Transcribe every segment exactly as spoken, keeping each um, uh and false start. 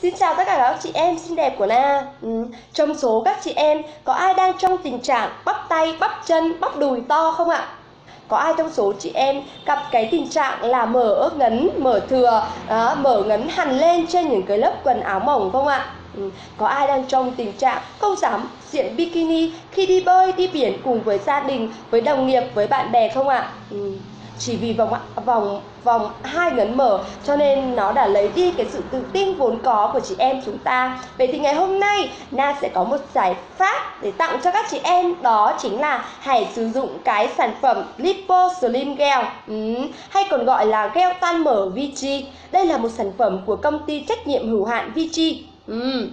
Xin chào tất cả các chị em xinh đẹp của Na. ừ. Trong số các chị em có ai đang trong tình trạng bắp tay, bắp chân, bắp đùi to không ạ? Có ai trong số chị em gặp cái tình trạng là mở ngấn, mở thừa, đó, mở ngấn hằn lên trên những cái lớp quần áo mỏng không ạ? Ừ. Có ai đang trong tình trạng không dám diện bikini khi đi bơi, đi biển cùng với gia đình, với đồng nghiệp, với bạn bè không ạ? Ừ. Chỉ vì vòng vòng vòng hai ngấn mở cho nên nó đã lấy đi cái sự tự tin vốn có của chị em chúng ta. Vậy thì ngày hôm nay Na sẽ có một giải pháp để tặng cho các chị em, đó chính là hãy sử dụng cái sản phẩm Lipo Slim Gel, ừ, hay còn gọi là gel tan mỡ Vichy. Đây là một sản phẩm của công ty trách nhiệm hữu hạn Vichy. Ừ.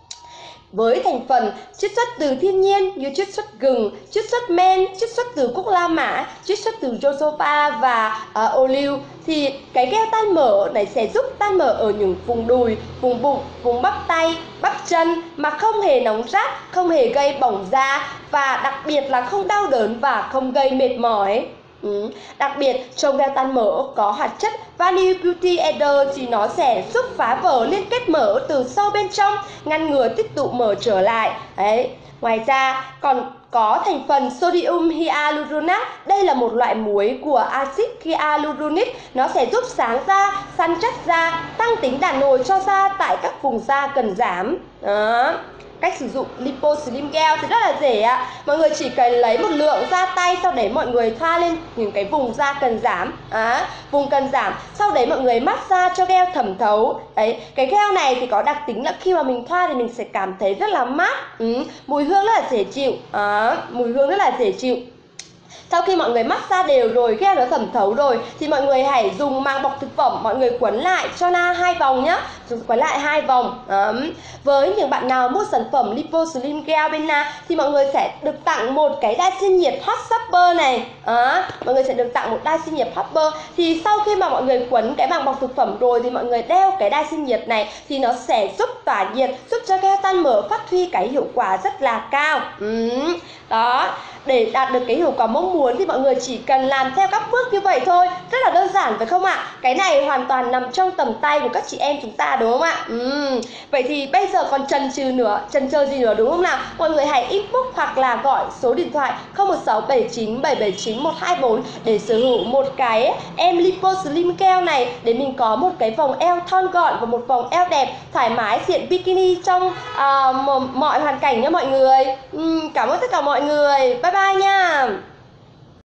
Với thành phần chiết xuất từ thiên nhiên như chiết xuất gừng, chiết xuất men, chiết xuất từ cúc la mã, chiết xuất từ jojoba và uh, ô liu, thì cái gel tan mỡ này sẽ giúp tan mỡ ở những vùng đùi, vùng bụng, vùng bắp tay, bắp chân mà không hề nóng rát, không hề gây bỏng da và đặc biệt là không đau đớn và không gây mệt mỏi. Ừ. Đặc biệt trong gel tan mỡ có hoạt chất Vanilla Beauty Eder thì nó sẽ giúp phá vỡ liên kết mỡ từ sâu bên trong, ngăn ngừa tích tụ mỡ trở lại. Đấy. Ngoài ra còn có thành phần sodium hyaluronate. Đây là một loại muối của axit hyaluronic. Nó sẽ giúp sáng da, săn chắc da, tăng tính đàn hồi cho da tại các vùng da cần giảm. Đó. Cách sử dụng Lipo Slim Gel thì rất là dễ ạ. Mọi người chỉ cần lấy một lượng da tay, sau đấy mọi người thoa lên những cái vùng da cần giảm, à, vùng cần giảm. Sau đấy mọi người massage cho gel thẩm thấu. Đấy, cái gel này thì có đặc tính là khi mà mình thoa thì mình sẽ cảm thấy rất là mát, ừ, mùi hương rất là dễ chịu, à, mùi hương rất là dễ chịu. Sau khi mọi người massage đều rồi, gel nó thẩm thấu rồi thì mọi người hãy dùng màng bọc thực phẩm, mọi người quấn lại cho Na hai vòng nhá. Dùng quấn lại hai vòng. Ấm. Với những bạn nào mua sản phẩm Lipo Slim Gel bên Na thì mọi người sẽ được tặng một cái đai sinh nhiệt hot shopper này. À, mọi người sẽ được tặng một đai sinh nhiệt hopper. Thì sau khi mà mọi người quấn cái màng bọc thực phẩm rồi thì mọi người đeo cái đai sinh nhiệt này thì nó sẽ giúp tỏa nhiệt, giúp cho gel tan mỡ phát huy cái hiệu quả rất là cao. Ừ. Đó. Để đạt được cái hiệu quả mong muốn thì mọi người chỉ cần làm theo các bước như vậy thôi. Rất là đơn giản phải không ạ? Cái này hoàn toàn nằm trong tầm tay của các chị em chúng ta đúng không ạ? Uhm. Vậy thì bây giờ còn chần chừ nữa, chần chờ gì nữa đúng không nào? Mọi người hãy inbox hoặc là gọi số điện thoại không một sáu bảy chín bảy bảy chín một hai bốn để sở hữu một cái em Lipo Slim Gel này, để mình có một cái vòng eo thon gọn và một vòng eo đẹp, thoải mái diện bikini trong uh, mọi hoàn cảnh nha mọi người. uhm, Cảm ơn tất cả mọi người. Bye bye nha.